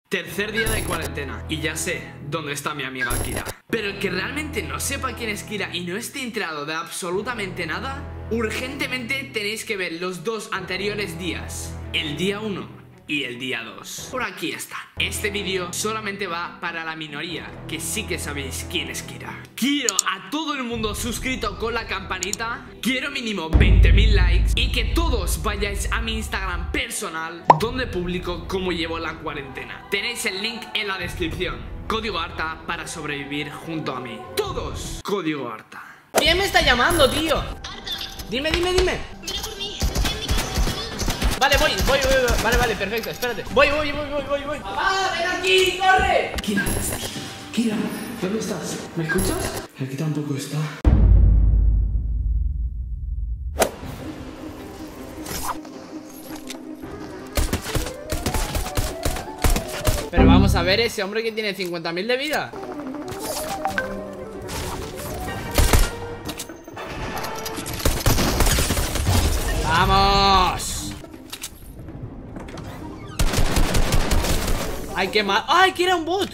Tercer día de cuarentena y ya sé dónde está mi amiga Kira. Pero el que realmente no sepa quién es Kira y no esté enterado de absolutamente nada, urgentemente tenéis que ver los dos anteriores días, el día 1 y el día 2. Por aquí está. Este vídeo solamente va para la minoría, que sí que sabéis quién es Kira. Quiero a todo el mundo suscrito con la campanita. Quiero mínimo 20.000 likes y que todos vayáis a mi Instagram personal, donde publico cómo llevo la cuarentena. Tenéis el link en la descripción. Código ARTA para sobrevivir junto a mí. Todos, código ARTA. ¿Quién me está llamando, tío? Dime. Vale, voy. Vale, perfecto, espérate. Voy. ¡Papá, ven aquí, corre! Kira, ¿dónde estás? ¿Me escuchas? Aquí tampoco está. Pero vamos a ver, ese hombre que tiene 50.000 de vida. ¡Vamos! ¡Ay, qué mal! ¡Ay, que era un bot!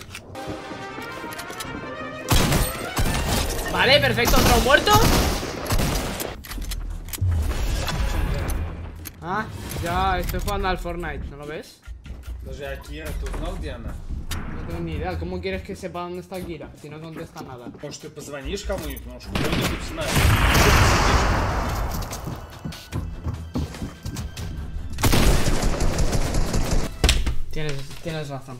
Vale, perfecto, otro muerto. Ah, ya estoy jugando al Fortnite, ¿no lo ves? Даже Акира, ты узнал, где она? No tengo ni idea, ¿cómo quieres que sepa dónde está Kira? Si no contesta nada. Может, ты позвонишь кому-нибудь, может, кто-нибудь знает. Tienes razón.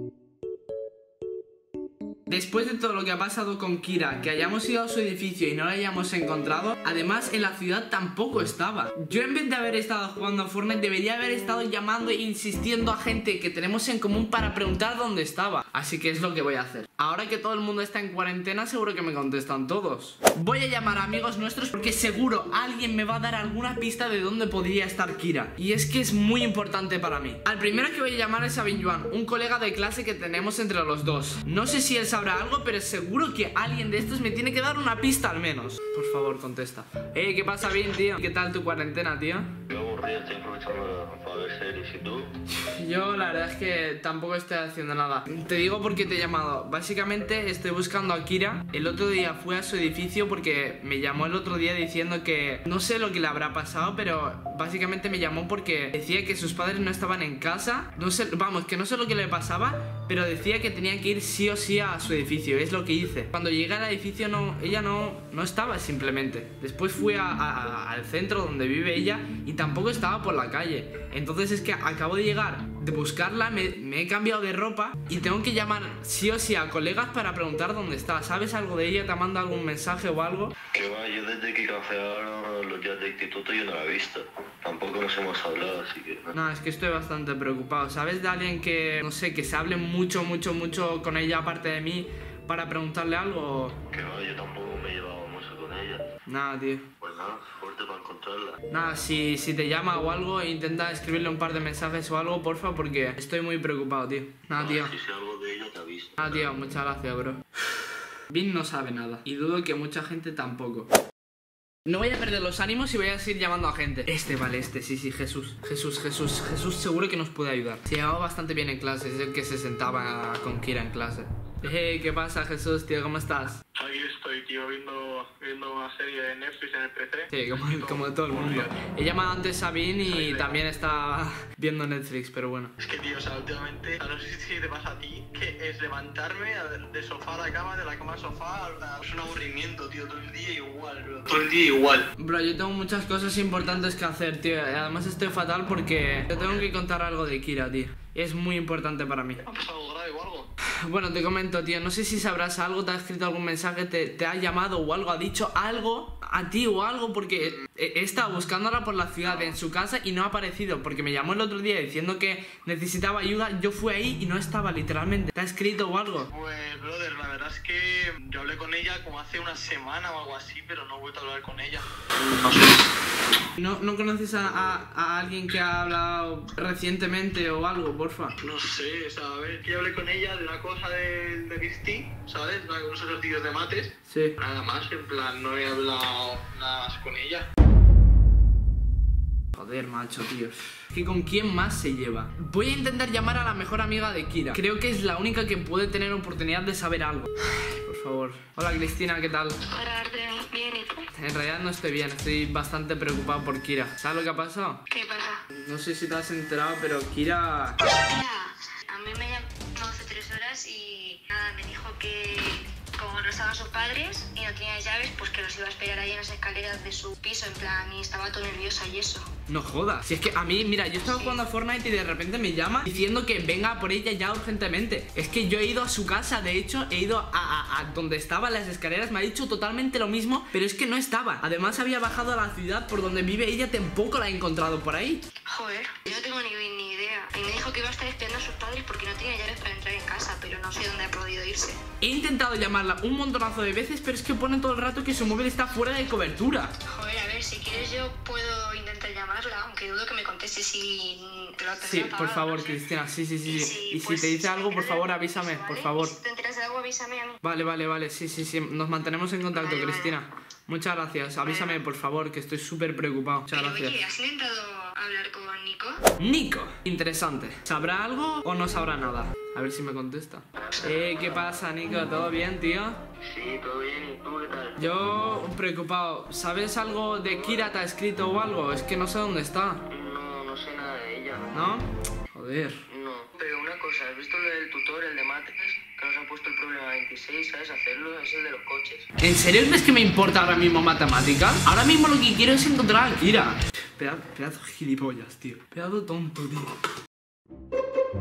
Después de todo lo que ha pasado con Kira, que hayamos ido a su edificio y no la hayamos encontrado, además en la ciudad tampoco estaba. Yo, en vez de haber estado jugando a Fortnite, debería haber estado llamando e insistiendo a gente que tenemos en común para preguntar dónde estaba. Así que es lo que voy a hacer. Ahora que todo el mundo está en cuarentena, seguro que me contestan todos. Voy a llamar a amigos nuestros porque seguro alguien me va a dar alguna pista de dónde podría estar Kira. Y es que es muy importante para mí. Al primero que voy a llamar es a Binjuan, un colega de clase que tenemos entre los dos. No sé si él sabrá algo, pero seguro que alguien de estos me tiene que dar una pista al menos. Por favor, contesta. ¿Qué pasa, Bin, tío? ¿Qué tal tu cuarentena, tío? Yo aburrido, estoy aprovechando para ver series. ¿Y tú? Yo la verdad es que tampoco estoy haciendo nada. Te digo por qué te he llamado. Básicamente estoy buscando a Kira. El otro día fui a su edificio porque me llamó el otro día diciendo que no sé lo que le habrá pasado, pero básicamente me llamó porque decía que sus padres no estaban en casa. No sé, vamos, que no sé lo que le pasaba, pero decía que tenía que ir sí o sí a su edificio. Es lo que hice. Cuando llegué al edificio ella no estaba simplemente. Después fui al centro donde vive ella y tampoco estaba por la calle. Entonces es que acabo de llegar de buscarla, me he cambiado de ropa y tengo que llamar sí o sí a colegas para preguntar dónde está. ¿Sabes algo de ella? ¿Te ha mandado algún mensaje o algo? Que va, yo desde que cancelaron los días de instituto yo no la he visto. Tampoco nos hemos hablado, así que... No, es que estoy bastante preocupado. ¿Sabes de alguien que, no sé, que se hable mucho con ella aparte de mí para preguntarle algo? Que va, yo tampoco me he llevado mucho con ella. Nada, tío. Pues nada, suerte para encontrarla. Nada, si te llama o algo, intenta escribirle un par de mensajes o algo, porfa, porque estoy muy preocupado, tío. Nada, tío. Si sé algo de ella te aviso. Nada, tío, muchas gracias, bro. Bin no sabe nada y dudo que mucha gente tampoco. No voy a perder los ánimos y voy a seguir llamando a gente. Sí, Jesús seguro que nos puede ayudar. Se llevaba bastante bien en clase, es el que se sentaba con Kira en clase. ¿Qué pasa, Jesús, tío? ¿Cómo estás? Aquí estoy, tío, viendo una serie de Netflix en el PC. Sí, como todo el mundo. He llamado antes a Bin y también está viendo Netflix, pero bueno. Es que, tío, o sea, últimamente, no sé si te pasa a ti, que es levantarme del sofá a la cama, de la cama al sofá, es un aburrimiento, tío, todo el día igual, bro. Todo el día igual. Bro, yo tengo muchas cosas importantes que hacer, tío. Además estoy fatal porque te tengo que contar algo de Kira, tío. Es muy importante para mí. ¿Ha pasado algo grave o algo? Bueno, te comento, tío, no sé si sabrás algo, te ha escrito algún mensaje, te ha llamado o algo, ha dicho algo a ti o algo, porque he estado buscándola por la ciudad, en su casa, y no ha aparecido, porque me llamó el otro día diciendo que necesitaba ayuda, yo fui ahí y no estaba, literalmente. ¿Te ha escrito o algo? Pues, brother, la verdad es que yo hablé con ella como hace una semana o algo así, pero no he vuelto a hablar con ella. No sé. ¿No conoces a alguien que ha hablado recientemente o algo, porfa? No sé, o sea, a ver, que yo hablé con ella de una cosa de Cristi, ¿sabes? Unos ejercicios de mates. Sí. Nada más, en plan, no he hablado nada más con ella. Joder, macho, tío. ¿Que con quién más se lleva? Voy a intentar llamar a la mejor amiga de Kira. Creo que es la única que puede tener oportunidad de saber algo. Ay, por favor. Hola, Cristina, ¿qué tal? Hola, Arden. Bien, ¿y tú? En realidad no estoy bien, estoy bastante preocupado por Kira. ¿Sabes lo que ha pasado? ¿Qué pasa? No sé si te has enterado, pero Kira... Mira, a mí me llamó hace 3 horas y nada, me dijo que como no estaban sus padres y no tenía llaves, pues que los iba a esperar ahí en las escaleras de su piso, en plan, y estaba todo nerviosa y eso. No jodas. Si es que a mí, mira, yo estaba jugando a Fortnite y de repente me llama diciendo que venga por ella ya urgentemente. Es que yo he ido a su casa, de hecho, he ido a donde estaban las escaleras. Me ha dicho totalmente lo mismo, pero es que no estaba. Además había bajado a la ciudad por donde vive ella, tampoco la he encontrado por ahí. Joder, yo no tengo ni idea. Y me dijo que iba a estar esperando a sus padres porque no tenía llaves para entrar en casa, pero no sé dónde ha podido irse. He intentado llamarla un montonazo de veces, pero es que pone todo el rato que su móvil está fuera de cobertura. Joder, a ver, si quieres yo puedo intentar llamarla, aunque dudo que me conteste si te lo Sí, por favor, no sé. Cristina, sí. Y si te dice algo, por favor, avísame, por favor. Si te enteras de algo, avísame a mí. Vale, sí, nos mantenemos en contacto, Vale. Cristina. Muchas gracias, avísame, por favor, que estoy súper preocupado. Muchas Pero gracias. oye, ¿has intentado hablar con Nico? Nico, interesante. ¿Sabrá algo o no sabrá nada? A ver si me contesta. ¿Qué pasa, Nico? ¿Todo bien, tío? Sí, todo bien, ¿y tú qué tal? Yo preocupado. ¿Sabes algo de Kira? ¿Te ha escrito o algo? Es que no sé dónde está. No sé nada de ella. ¿No? Joder. No. Pero una cosa, ¿has visto lo del tutor, el de mates? Que nos han puesto el problema 26, ¿sabes hacerlo? Es el de los coches. ¿En serio crees que me importa ahora mismo matemática? Ahora mismo lo que quiero es encontrar a Kira. Pedazo gilipollas, tío. Pedazo tonto, tío.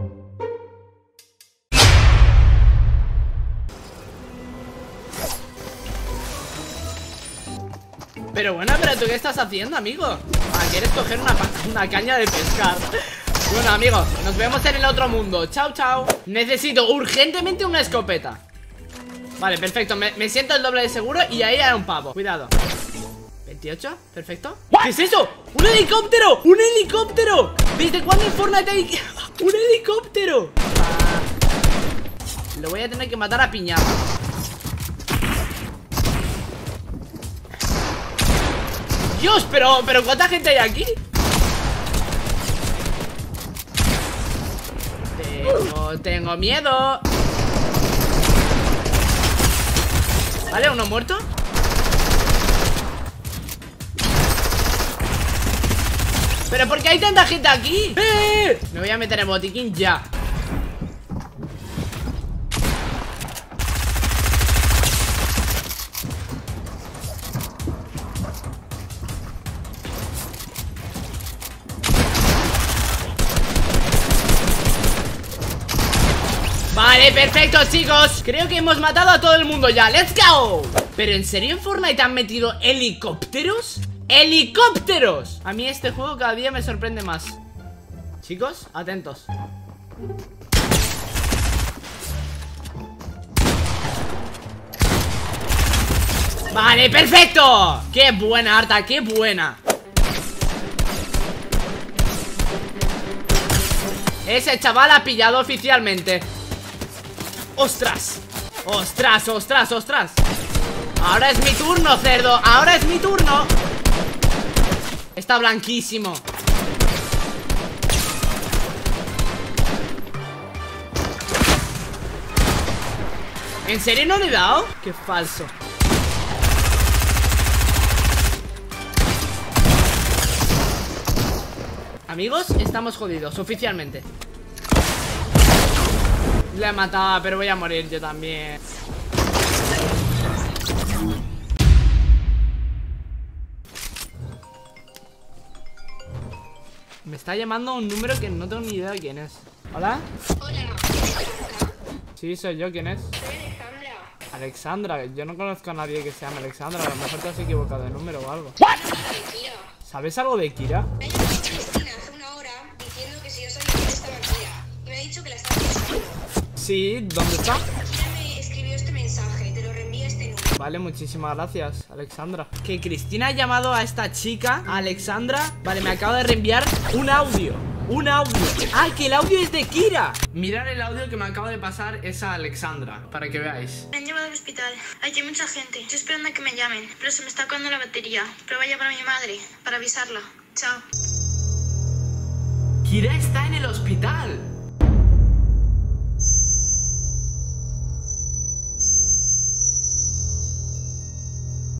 Pero bueno, pero ¿tú qué estás haciendo, amigo? Ah, ¿quieres coger una caña de pescar? Bueno, amigos, nos vemos en el otro mundo. Chao, chao. Necesito urgentemente una escopeta. Vale, perfecto, me siento el doble de seguro y ahí hay un pavo. Cuidado. 28, perfecto. ¿Qué es eso? ¡Un helicóptero! ¡Un helicóptero! ¿Desde cuándo en Fortnite hay un helicóptero? Lo voy a tener que matar a piñazo. Dios, pero ¿cuánta gente hay aquí? Tengo miedo. Vale, uno muerto. ¿Pero por qué hay tanta gente aquí? Me voy a meter en botiquín ya. Vale, perfecto, chicos. Creo que hemos matado a todo el mundo ya. ¡Let's go! ¿Pero en serio en Fortnite han metido helicópteros? ¡Helicópteros! A mí este juego cada día me sorprende más. Chicos, atentos. Vale, perfecto. ¡Qué buena, Arta! ¡Qué buena! Ese chaval ha pillado oficialmente. ¡Ostras! ¡Ostras, ostras, ostras! Ahora es mi turno, cerdo. Ahora es mi turno. Está blanquísimo. ¿En serio no le he dado? ¡Qué falso! Amigos, estamos jodidos, oficialmente. Le he matado, pero voy a morir yo también. Me está llamando un número que no tengo ni idea de quién es. ¿Hola? Hola, Sí, soy yo, ¿quién es? soy Alejandra. Alexandra, yo no conozco a nadie que se llame Alexandra. A lo mejor te has equivocado de número o algo. Mentira. ¿Sabes algo de Kira? Me ha llamado Cristina hace una hora diciendo que si yo sabía que estaba Kira. Y me ha dicho que la estaba buscando. Sí, ¿dónde está? Kira me escribió este mensaje, te lo reenvío a este número. Vale, muchísimas gracias, Alexandra. Que Cristina ha llamado a esta chica, a Alexandra. Vale, me acaba de reenviar un audio. Un audio. ¡Ah, que el audio es de Kira! Mirad el audio que me acaba de pasar es a Alexandra, para que veáis. Me han llevado al hospital. Aquí hay mucha gente. Estoy esperando a que me llamen, pero se me está acabando la batería. Pero voy a llamar a mi madre para avisarla. Chao. Kira está en el hospital.